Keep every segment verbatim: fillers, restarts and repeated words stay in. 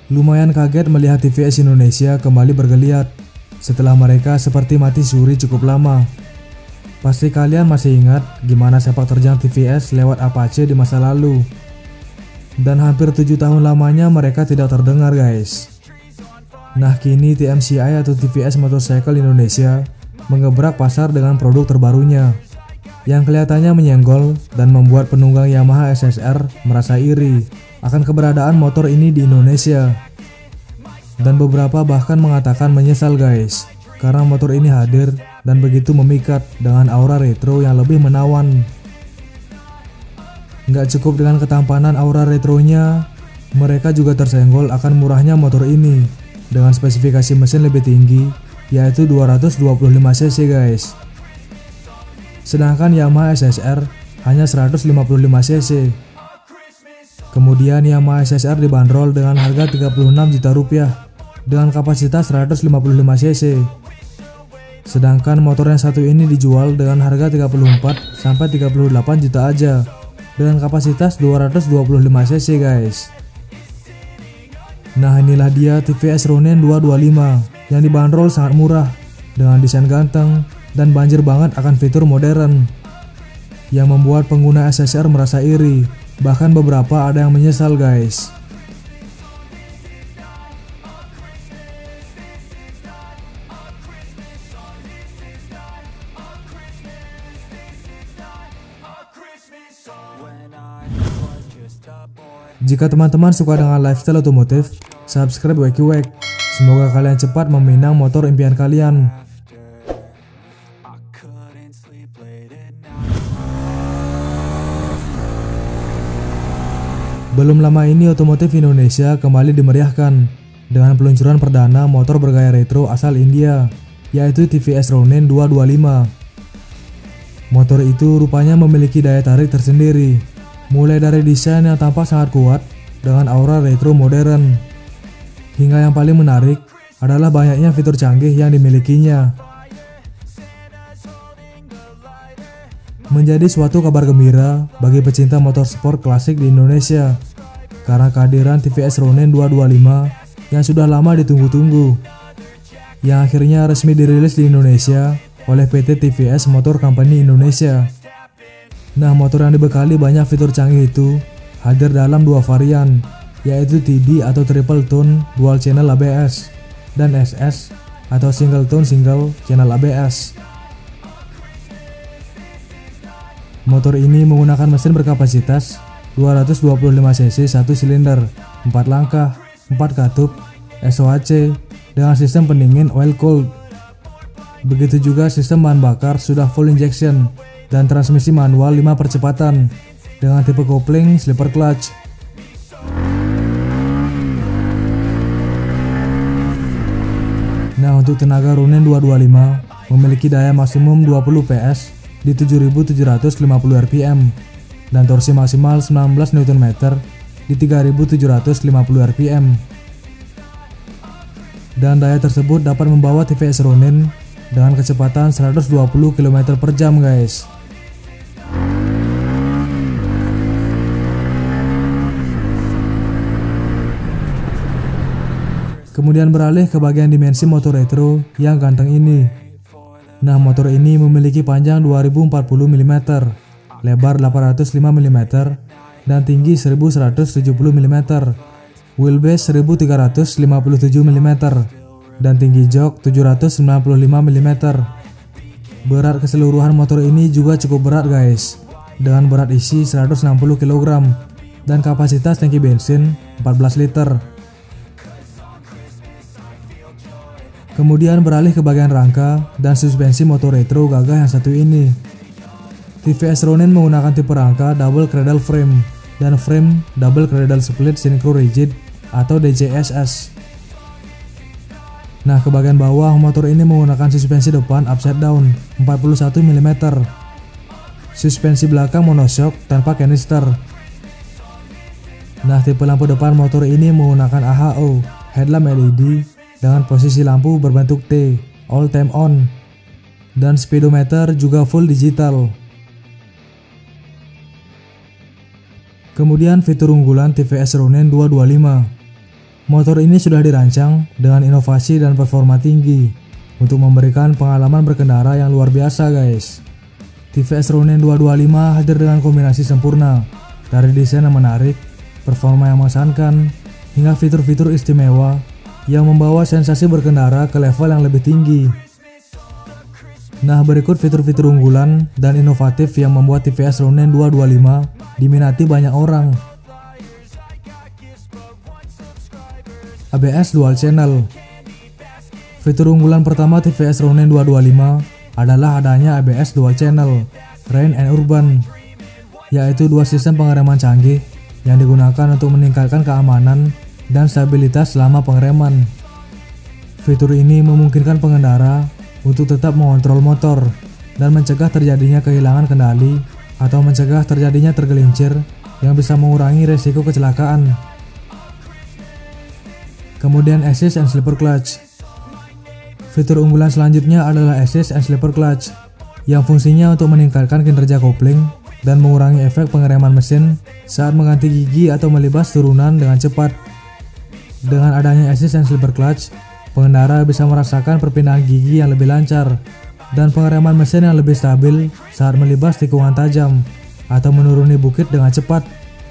lumayan kaget melihat T V S Indonesia kembali bergeliat setelah mereka seperti mati suri cukup lama. Pasti kalian masih ingat gimana sepak terjang T V S lewat Apache di masa lalu. Dan hampir tujuh tahun lamanya mereka tidak terdengar guys. Nah kini T M C I atau T V S Motorcycle Indonesia mengebrak pasar dengan produk terbarunya yang kelihatannya menyenggol dan membuat penunggang Yamaha S S R merasa iri akan keberadaan motor ini di Indonesia. Dan beberapa bahkan mengatakan menyesal guys, karena motor ini hadir dan begitu memikat dengan aura retro yang lebih menawan. Nggak cukup dengan ketampanan aura retronya, mereka juga tersenggol akan murahnya motor ini dengan spesifikasi mesin lebih tinggi, yaitu dua ratus dua puluh lima cc guys. Sedangkan Yamaha S S R hanya seratus lima puluh lima cc. Kemudian Yamaha S S R dibanderol dengan harga tiga puluh enam juta rupiah dengan kapasitas seratus lima puluh lima cc. Sedangkan motor yang satu ini dijual dengan harga tiga puluh empat sampai tiga puluh delapan juta aja dengan kapasitas dua ratus dua puluh lima cc guys. Nah inilah dia T V S Ronin dua dua lima yang dibanderol sangat murah dengan desain ganteng dan banjir banget akan fitur modern yang membuat pengguna S S R merasa iri, bahkan beberapa ada yang menyesal guys. Jika teman-teman suka dengan lifestyle otomotif, subscribe WekyWek. Semoga kalian cepat meminang motor impian kalian. Belum lama ini otomotif Indonesia kembali dimeriahkan dengan peluncuran perdana motor bergaya retro asal India, yaitu T V S Ronin dua dua lima. Motor itu rupanya memiliki daya tarik tersendiri, mulai dari desain yang tampak sangat kuat dengan aura retro modern, hingga yang paling menarik adalah banyaknya fitur canggih yang dimilikinya. Menjadi suatu kabar gembira bagi pecinta motorsport klasik di Indonesia karena kehadiran T V S Ronin dua dua lima yang sudah lama ditunggu-tunggu, yang akhirnya resmi dirilis di Indonesia oleh P T T V S Motor Company Indonesia. Nah motor yang dibekali banyak fitur canggih itu hadir dalam dua varian, yaitu T D atau Triple Tone Dual Channel A B S dan S S atau Single Tone Single Channel A B S. Motor ini menggunakan mesin berkapasitas dua ratus dua puluh lima cc satu silinder, empat langkah, empat katup, S O H C dengan sistem pendingin oil cooled. Begitu juga sistem bahan bakar sudah full injection dan transmisi manual lima percepatan dengan tipe kopling slipper clutch. Nah untuk tenaga Ronin dua dua lima memiliki daya maksimum dua puluh P S di tujuh ribu tujuh ratus lima puluh R P M dan torsi maksimal sembilan belas Newton meter di tiga ribu tujuh ratus lima puluh R P M. Dan daya tersebut dapat membawa T V S Ronin dengan kecepatan seratus dua puluh kilometer per jam guys. Kemudian beralih ke bagian dimensi motor retro yang ganteng ini. Nah motor ini memiliki panjang dua ribu empat puluh milimeter, lebar delapan ratus lima milimeter, dan tinggi seribu seratus tujuh puluh milimeter, wheelbase seribu tiga ratus lima puluh tujuh milimeter, dan tinggi jok tujuh ratus sembilan puluh lima milimeter. Berat keseluruhan motor ini juga cukup berat guys, dengan berat isi seratus enam puluh kilogram dan kapasitas tangki bensin empat belas liter. Kemudian beralih ke bagian rangka dan suspensi motor retro gagah yang satu ini. T V S Ronin menggunakan tipe rangka double cradle frame dan frame double cradle split synchro rigid atau D C S S. Nah ke bagian bawah motor ini menggunakan suspensi depan upside down empat puluh satu milimeter, suspensi belakang monoshock tanpa canister. Nah tipe lampu depan motor ini menggunakan A H O headlamp L E D dengan posisi lampu berbentuk T, all time on, dan speedometer juga full digital. Kemudian fitur unggulan T V S Ronin dua dua lima. Motor ini sudah dirancang dengan inovasi dan performa tinggi untuk memberikan pengalaman berkendara yang luar biasa guys. T V S Ronin dua dua lima hadir dengan kombinasi sempurna dari desain yang menarik, performa yang mengesankan, hingga fitur-fitur istimewa yang membawa sensasi berkendara ke level yang lebih tinggi. Nah, berikut fitur-fitur unggulan dan inovatif yang membuat T V S Ronin dua dua lima diminati banyak orang. A B S Dual Channel. Fitur unggulan pertama T V S Ronin dua dua lima adalah adanya A B S Dual Channel Rain and Urban, yaitu dua sistem pengereman canggih yang digunakan untuk meningkatkan keamanan dan stabilitas selama pengereman. Fitur ini memungkinkan pengendara untuk tetap mengontrol motor dan mencegah terjadinya kehilangan kendali atau mencegah terjadinya tergelincir yang bisa mengurangi resiko kecelakaan. Kemudian Assist and Slipper Clutch. Fitur unggulan selanjutnya adalah Assist and Slipper Clutch yang fungsinya untuk meningkatkan kinerja kopling dan mengurangi efek pengereman mesin saat mengganti gigi atau melibas turunan dengan cepat. Dengan adanya Assist and Slipper Clutch, pengendara bisa merasakan perpindahan gigi yang lebih lancar dan pengereman mesin yang lebih stabil saat melibas tikungan tajam atau menuruni bukit dengan cepat.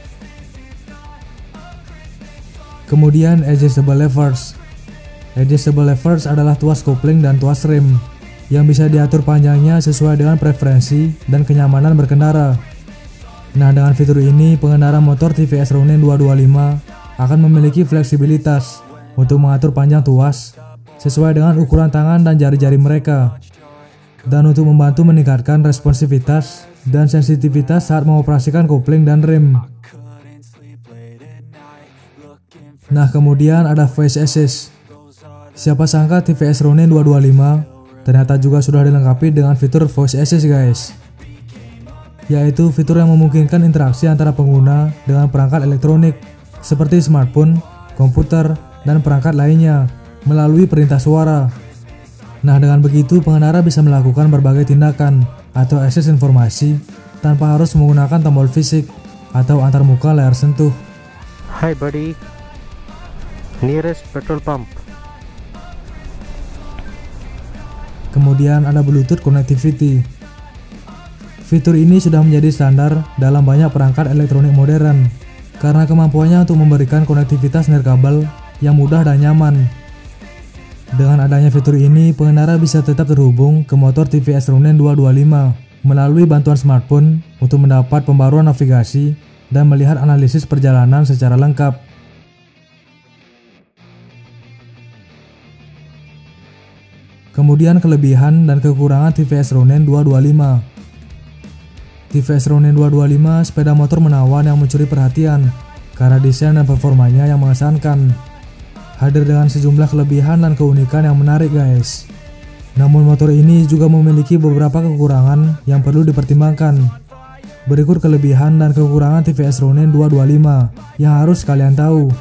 Kemudian Adjustable Levers. Adjustable Levers adalah tuas kopling dan tuas rem yang bisa diatur panjangnya sesuai dengan preferensi dan kenyamanan berkendara. Nah, dengan fitur ini pengendara motor T V S Ronin dua dua lima akan memiliki fleksibilitas untuk mengatur panjang tuas sesuai dengan ukuran tangan dan jari-jari mereka, dan untuk membantu meningkatkan responsivitas dan sensitivitas saat mengoperasikan kopling dan rem. Nah, kemudian ada Voice Assist. Siapa sangka T V S Ronin dua dua lima ternyata juga sudah dilengkapi dengan fitur Voice Assist guys, yaitu fitur yang memungkinkan interaksi antara pengguna dengan perangkat elektronik seperti smartphone, komputer, dan perangkat lainnya melalui perintah suara. Nah, dengan begitu pengendara bisa melakukan berbagai tindakan atau akses informasi tanpa harus menggunakan tombol fisik atau antarmuka layar sentuh. Hi buddy, nearest petrol pump. Kemudian ada Bluetooth Connectivity. Fitur ini sudah menjadi standar dalam banyak perangkat elektronik modern karena kemampuannya untuk memberikan konektivitas nirkabel yang mudah dan nyaman. Dengan adanya fitur ini, pengendara bisa tetap terhubung ke motor T V S Ronin dua dua lima melalui bantuan smartphone untuk mendapat pembaruan navigasi dan melihat analisis perjalanan secara lengkap. Kemudian kelebihan dan kekurangan T V S Ronin dua dua lima. T V S Ronin dua dua lima sepeda motor menawan yang mencuri perhatian karena desain dan performanya yang mengesankan. Hadir dengan sejumlah kelebihan dan keunikan yang menarik guys. Namun motor ini juga memiliki beberapa kekurangan yang perlu dipertimbangkan. Berikut kelebihan dan kekurangan T V S Ronin dua dua lima yang harus kalian tahu.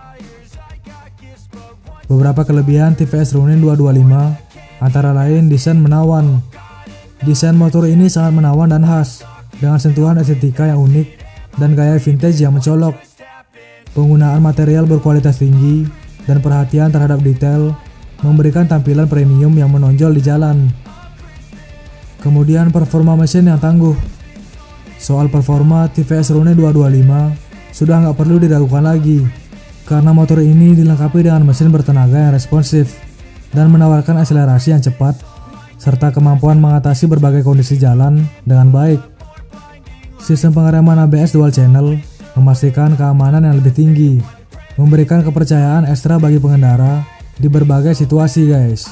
Beberapa kelebihan T V S Ronin dua dua lima antara lain desain menawan. Desain motor ini sangat menawan dan khas dengan sentuhan estetika yang unik dan gaya vintage yang mencolok. Penggunaan material berkualitas tinggi dan perhatian terhadap detail memberikan tampilan premium yang menonjol di jalan. Kemudian performa mesin yang tangguh. Soal performa T V S Ronin dua dua lima sudah nggak perlu diragukan lagi karena motor ini dilengkapi dengan mesin bertenaga yang responsif dan menawarkan akselerasi yang cepat serta kemampuan mengatasi berbagai kondisi jalan dengan baik. Sistem pengereman A B S Dual Channel memastikan keamanan yang lebih tinggi, memberikan kepercayaan ekstra bagi pengendara di berbagai situasi guys.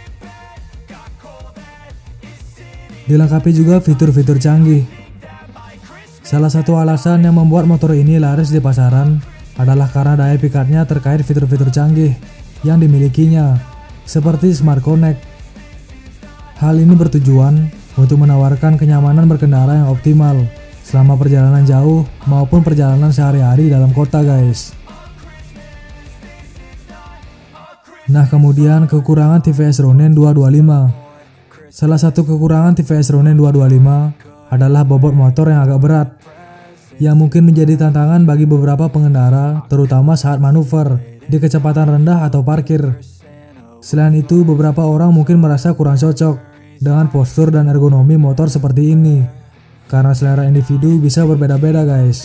Dilengkapi juga fitur-fitur canggih. Salah satu alasan yang membuat motor ini laris di pasaran adalah karena daya pikatnya terkait fitur-fitur canggih yang dimilikinya, seperti Smart Connect. Hal ini bertujuan untuk menawarkan kenyamanan berkendara yang optimal selama perjalanan jauh maupun perjalanan sehari-hari dalam kota guys. Nah, kemudian kekurangan T V S Ronin dua dua lima. Salah satu kekurangan T V S Ronin dua dua lima adalah bobot motor yang agak berat, yang mungkin menjadi tantangan bagi beberapa pengendara terutama saat manuver di kecepatan rendah atau parkir. Selain itu, beberapa orang mungkin merasa kurang cocok dengan postur dan ergonomi motor seperti ini, karena selera individu bisa berbeda-beda guys.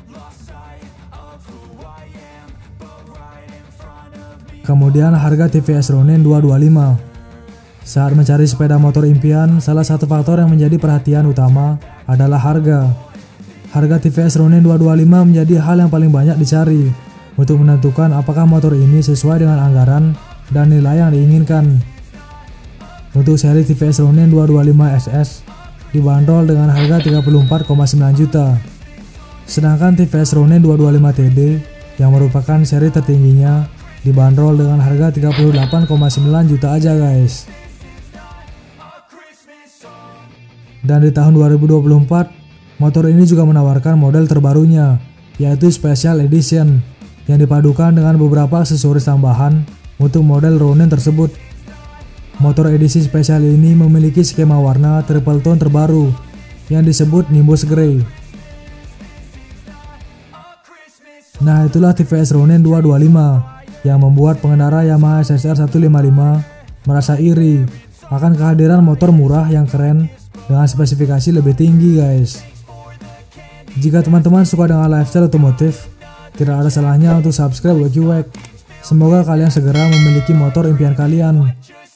Kemudian harga T V S Ronin dua dua lima. Saat mencari sepeda motor impian, salah satu faktor yang menjadi perhatian utama adalah harga. Harga T V S Ronin dua dua lima menjadi hal yang paling banyak dicari untuk menentukan apakah motor ini sesuai dengan anggaran dan nilai yang diinginkan. Untuk seri T V S Ronin dua dua lima S S dibanderol dengan harga tiga puluh empat koma sembilan juta. Sedangkan T V S Ronin dua dua lima T D yang merupakan seri tertingginya dibanderol dengan harga tiga puluh delapan koma sembilan juta aja guys. Dan di tahun dua ribu dua puluh empat, motor ini juga menawarkan model terbarunya, yaitu Special Edition, yang dipadukan dengan beberapa aksesoris tambahan untuk model Ronin tersebut. Motor edisi spesial ini memiliki skema warna triple tone terbaru yang disebut Nimbus Grey. Nah, itulah T V S Ronin dua dua lima yang membuat pengendara Yamaha S S R seratus lima puluh lima merasa iri akan kehadiran motor murah yang keren dengan spesifikasi lebih tinggi guys. Jika teman-teman suka dengan lifestyle otomotif, tidak ada salahnya untuk subscribe Wacky Wack. Semoga kalian segera memiliki motor impian kalian.